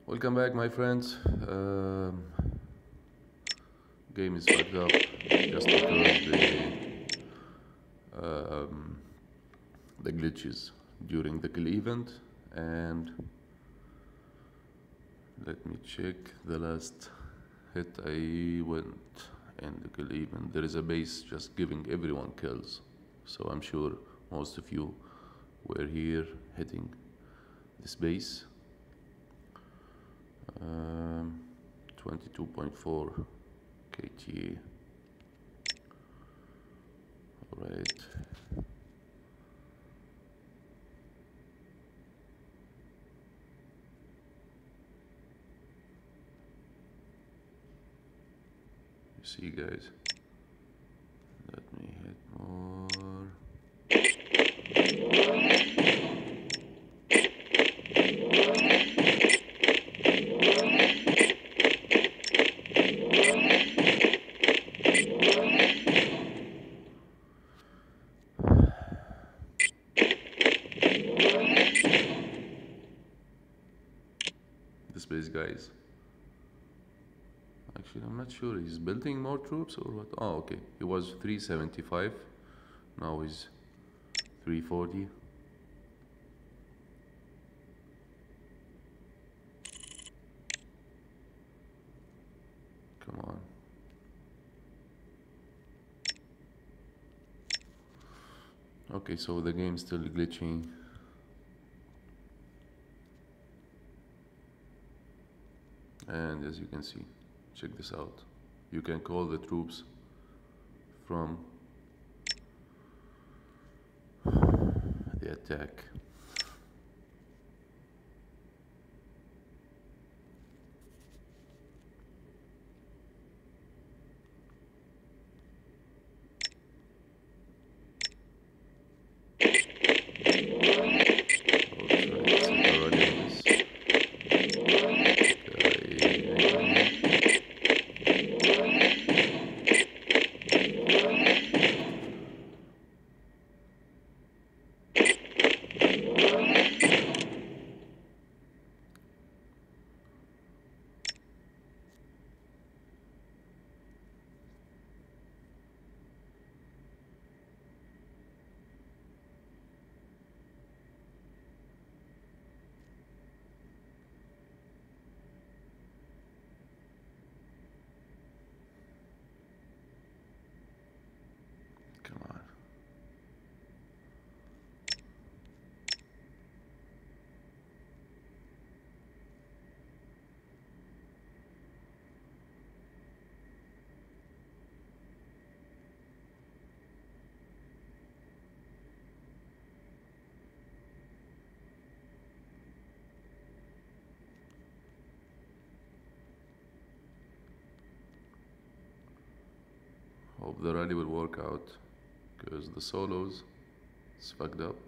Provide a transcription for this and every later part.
Welcome back, my friends. Game is fucked up just because um, the glitches during the kill event, and let me check the last hit I went in the kill event. There is a base just giving everyone kills, so I'm sure most of you were here hitting this base. 22.4 KTA. Alright. You see, guys, let me hit more. This base, guys. Actually, I'm not sure. He's building more troops or what? Oh, okay. He was 375. Now he's 340. Come on. Okay, so the game's still glitching. And as you can see, check this out. You can call the troops from the attack. Come on. Hope the rally will work out, because the solos is fucked up.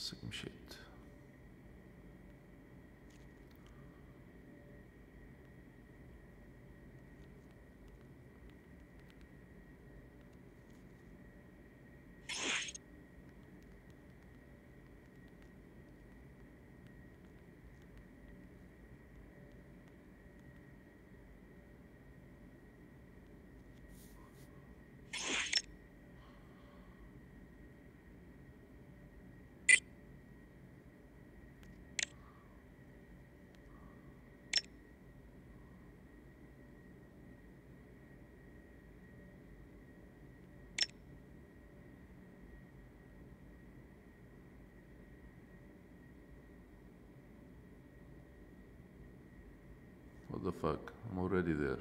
Same shit. What the fuck? I'm already there.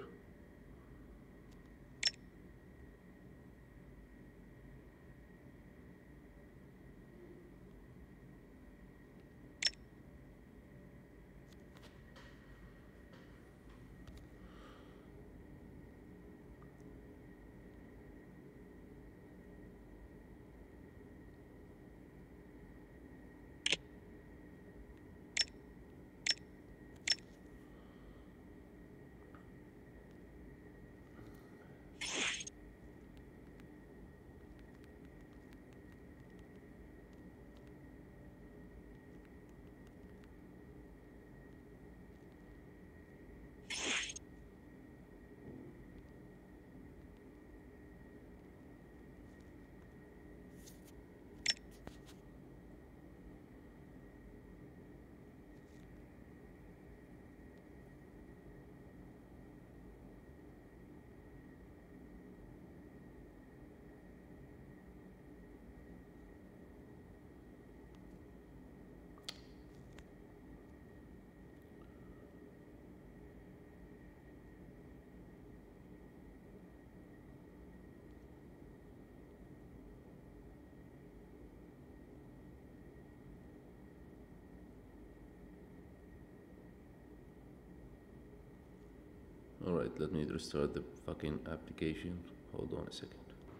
Alright, let me restart the fucking application. Hold on a second.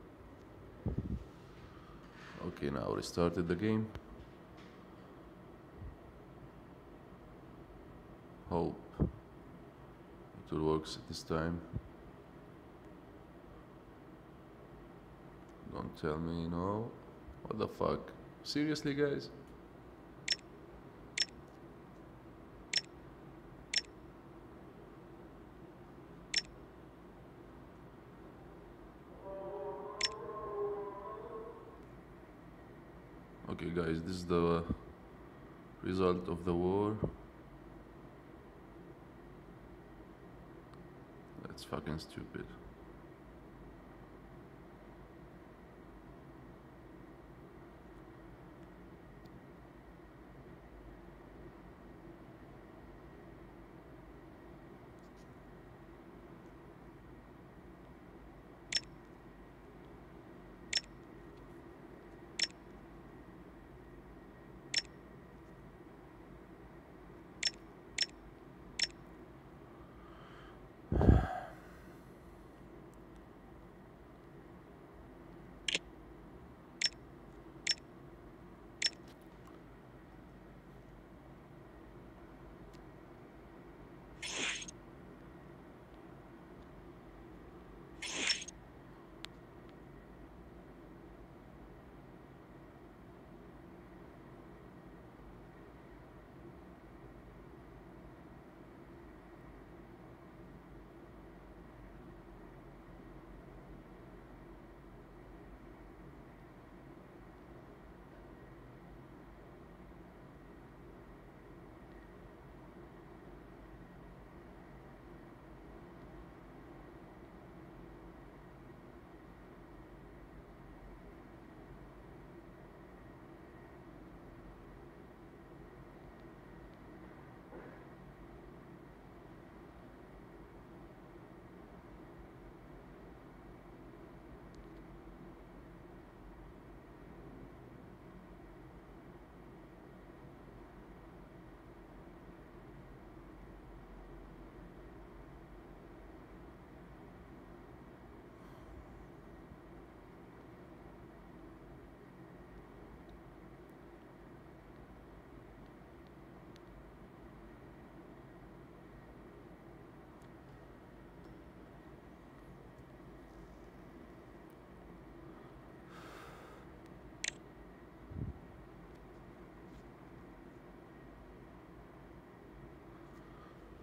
Okay, now restarted the game. Hope it will work this time. Don't tell me no. What the fuck? Seriously, guys? Okay, guys, this is the result of the war. That's fucking stupid.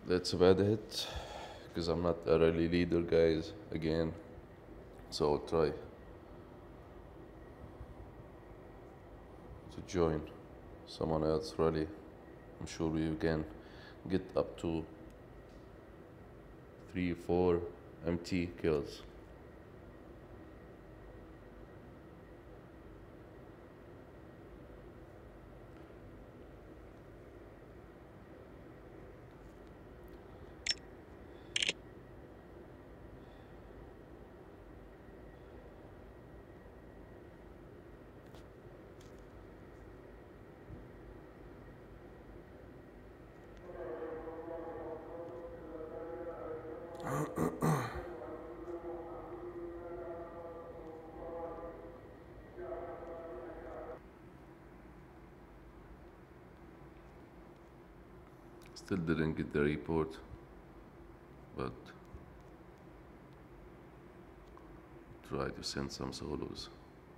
That's a bad hit because I'm not a rally leader, guys, again. So I'll try to join someone else rally. I'm sure we can get up to 3 4 MT kills. Still didn't get the report, but try to send some solos.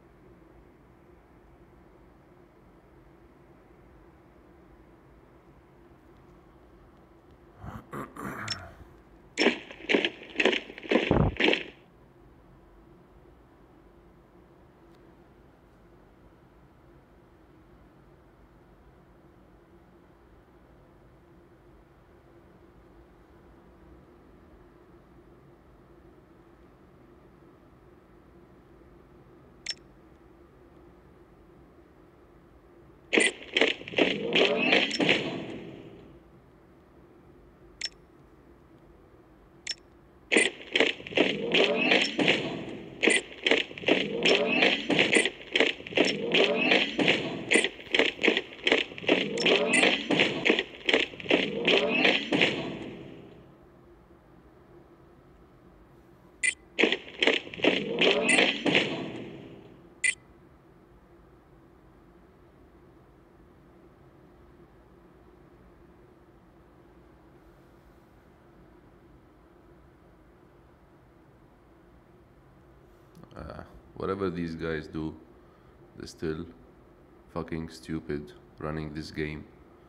Whatever these guys do, they're still fucking stupid running this game.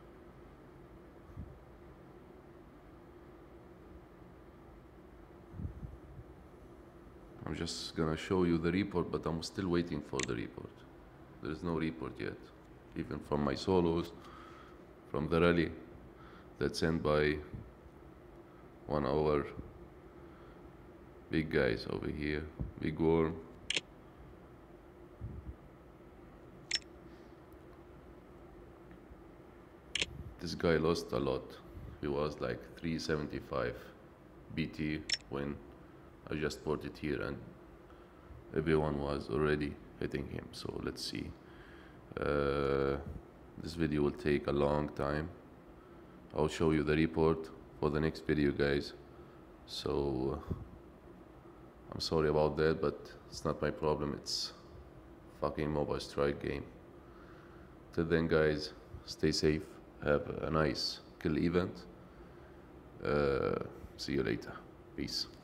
I'm just gonna show you the report, but I'm still waiting for the report. There's no report yet, even from my solos, from the rally that's sent by one of our big guys over here, Big Worm. This guy lost a lot. He was like 375 BT when I just bought it here, and everyone was already hitting him. So let's see. This video will take a long time. I'll show you the report for the next video, guys. So I'm sorry about that, but it's not my problem. It's fucking Mobile Strike game. Till then, guys, stay safe. Have a nice kill event. See you later. Peace.